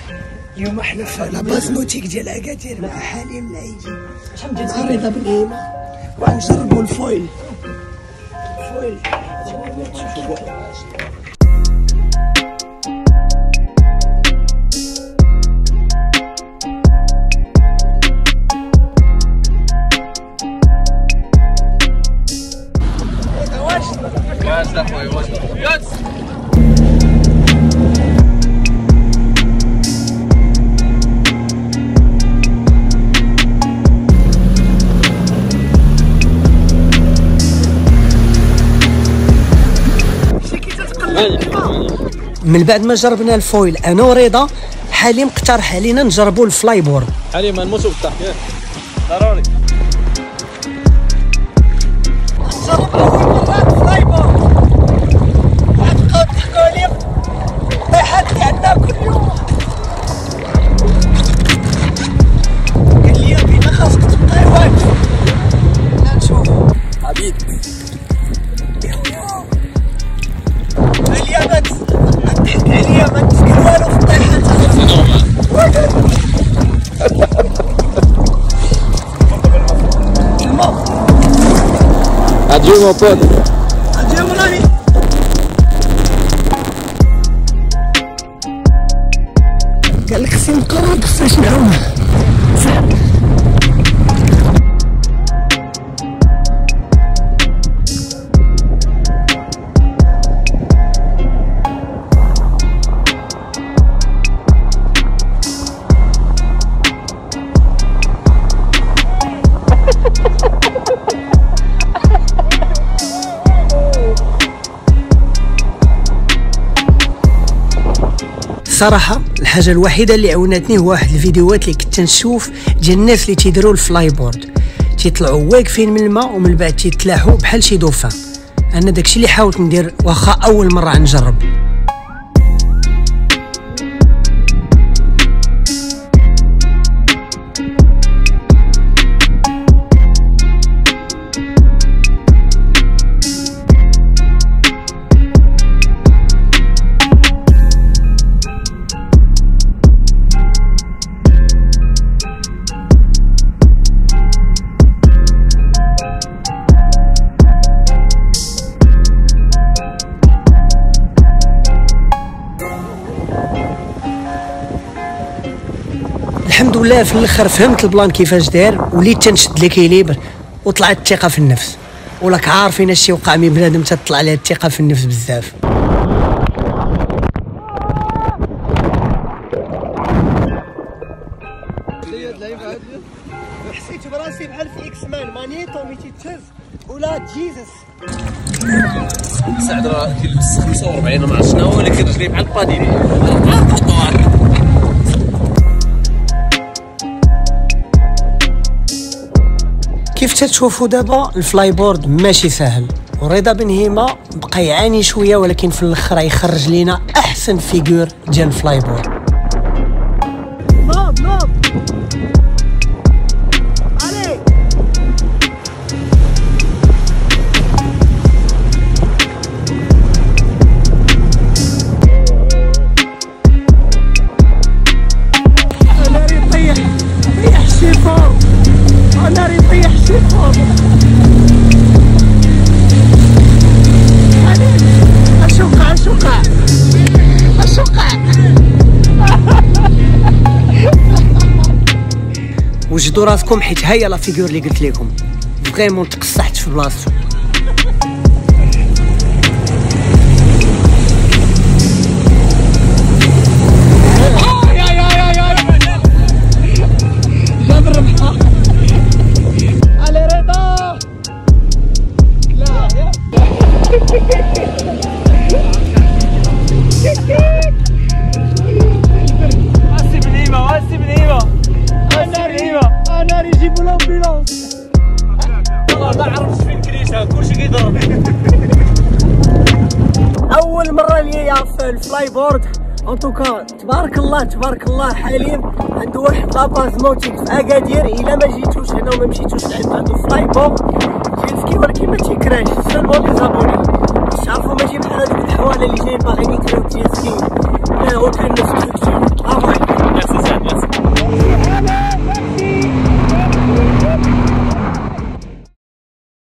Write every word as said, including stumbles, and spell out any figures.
اليوم حنا في لاباز نوتيك ديال اكادير مع حليم العيدي مع رضا بنهيمة وغنجربو الفويل الفويل واش اخويا واش ياس من بعد ما جربنا الفويل انا ورضا حليم اقترح علينا نجربوا الفلاي بورد. حليم غنموتوا بالضحك ضروري نجرب اول مره الفلاي بورد غتبقاو تضحكوا عليا الطيحات اللي عندنا كل يوم. قال لي بينا خاصك تبقاي واقف لا نشوف عبيد عليا ما تضحك عليا ما تسكر والو في الطيحات. Adieu mon pote. Adieu mon ami. قال لك خصني نقرب كيفاش نعوم. صراحه الحاجه الوحيده اللي عاونتني هو واحد الفيديوهات اللي كنت نشوف ديال الناس اللي تيديروا الفلاي بورد تيطلعوا واقفين من الماء ومن بعد تيتلاحوا بحال شي دوفان. انا داكشي اللي حاولت ندير واخا اول مره نجرب. الحمد لله في الاخر فهمت البلان كيفاش داير وليت تنشد ليكيليبر وطلعت الثقه في النفس. وراك عارفين اش يوقع من بنادم تطلع عليه الثقه في النفس بزاف. حسيت براسي بحال في اكس مان مانيتو ميتي تهز ولا جيزس. سعد راه كيلبس خمسة وأربعين ما عرفت شنو ولكن رجليه بحال الباديني. كيف تتشوفوا دابا الفلاي بورد ماشي سهل ورضا بنهيمة بقى يعاني شويه ولكن في الاخر يخرج لينا احسن فيغور ديال الفلاي بورد. نوض نوض علي انا ريطيح طيح الشيفور انا ريطيح الشيفور اشوقع اشوقع اشوقع. وجدوا راسكم حيت هيا لا فيغور اللي قلت لكم فريمون تقصحت في بلاصتو. جاب الربحه علي رضا لا واسي بنيمه واسي بنيمه انا ريما انا يجيبوا الامبيلونس. والله ما عرفتش فين كريشه كلشي كيضرب. اول مره ليا في الفلاي بورد ان توكا تبارك الله تبارك الله. حليم عنده واحد لاباز نوتيك في اكادير الا ما جيتوش هنا وما مشيتوش لعند عنده فلاي بورد كيلسكي ولكن ما تيكراش سولمون لي زابوني باش تعرفوا ماشي بحال هذوك الحواله اللي جايين باغيين يكراو تيسكي. لا هو كاين ستركتور